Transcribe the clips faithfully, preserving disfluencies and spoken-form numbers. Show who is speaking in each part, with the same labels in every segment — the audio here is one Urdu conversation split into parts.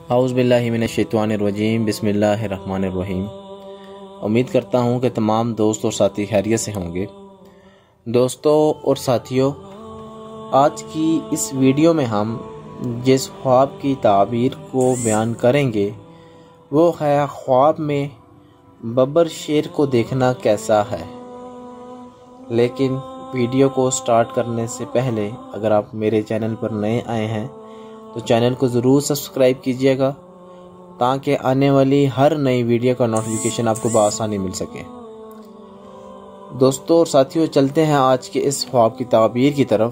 Speaker 1: اعوذ باللہ من الشیطان الرجیم بسم اللہ الرحمن الرحیم۔ امید کرتا ہوں کہ تمام دوست اور ساتھی خیریت سے ہوں گے۔ دوستوں اور ساتھیوں، آج کی اس ویڈیو میں ہم جس خواب کی تعبیر کو بیان کریں گے وہ ہے خواب میں ببر شیر کو دیکھنا کیسا ہے۔ لیکن ویڈیو کو سٹارٹ کرنے سے پہلے اگر آپ میرے چینل پر نئے آئے ہیں تو چینل کو ضرور سبسکرائب کیجئے گا تاکہ آنے والی ہر نئی ویڈیو کا نوٹیفیکیشن آپ کو بآسانی مل سکے۔ دوستوں اور ساتھیوں، چلتے ہیں آج کے اس خواب کی تعبیر کی طرف۔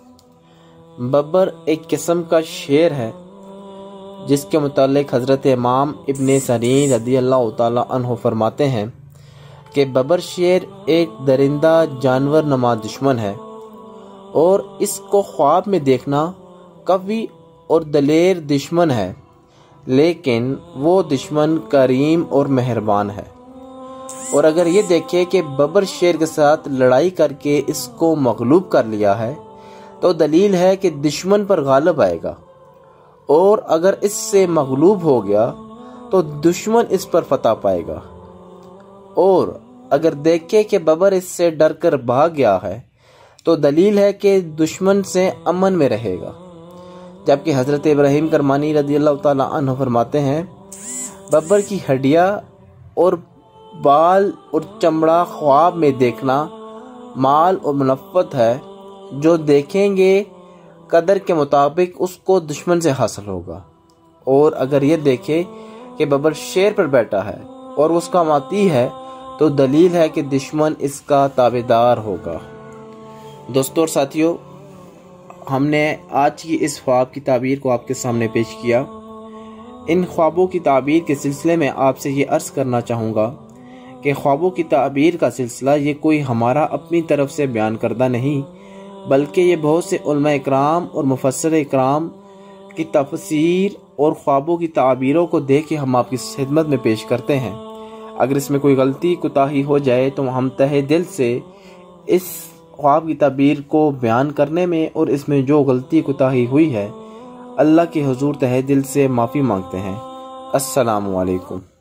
Speaker 1: ببر ایک قسم کا شیر ہے جس کے متعلق حضرت امام ابن سیرین رضی اللہ تعالی عنہ فرماتے ہیں کہ ببر شیر ایک درندہ جانور نما دشمن ہے اور اس کو خواب میں دیکھنا قوی اور دلیر دشمن ہے، لیکن وہ دشمن کریم اور مہربان ہے۔ اور اگر یہ دیکھے کہ ببر شیر کے ساتھ لڑائی کر کے اس کو مغلوب کر لیا ہے تو دلیل ہے کہ دشمن پر غالب آئے گا، اور اگر اس سے مغلوب ہو گیا تو دشمن اس پر فتح پائے گا۔ اور اگر دیکھے کہ ببر اس سے ڈر کر بھاگ گیا ہے تو دلیل ہے کہ دشمن سے امن میں رہے گا۔ جبکہ حضرت ابراہیم کرمانی رضی اللہ تعالی عنہ فرماتے ہیں ببر کی ہڈیاں اور بال اور چمڑا خواب میں دیکھنا مال اور منفعت ہے، جو دیکھیں گے قدر کے مطابق اس کو دشمن سے حاصل ہوگا۔ اور اگر یہ دیکھے کہ ببر شیر پر بیٹھا ہے اور اس کا ماتی ہے تو دلیل ہے کہ دشمن اس کا تابعدار ہوگا۔ دوستوں اور ساتھیوں، ہم نے آج کی اس خواب کی تعبیر کو آپ کے سامنے پیش کیا۔ ان خوابوں کی تعبیر کے سلسلے میں آپ سے یہ عرض کرنا چاہوں گا کہ خوابوں کی تعبیر کا سلسلہ یہ کوئی ہمارا اپنی طرف سے بیان کردہ نہیں، بلکہ یہ بہت سے علماء اکرام اور مفسر اکرام کی تفسیر اور خوابوں کی تعبیروں کو دیکھ کے ہم آپ کی خدمت میں پیش کرتے ہیں۔ اگر اس میں کوئی غلطی کوتاہی ہو جائے تو ہم تہہ دل سے اس خواب کی تعبیر کو بیان کرنے میں اور اس میں جو غلطی کوتاہی ہوئی ہے اللہ کے حضور تہہ دل سے معافی مانگتے ہیں۔ السلام علیکم۔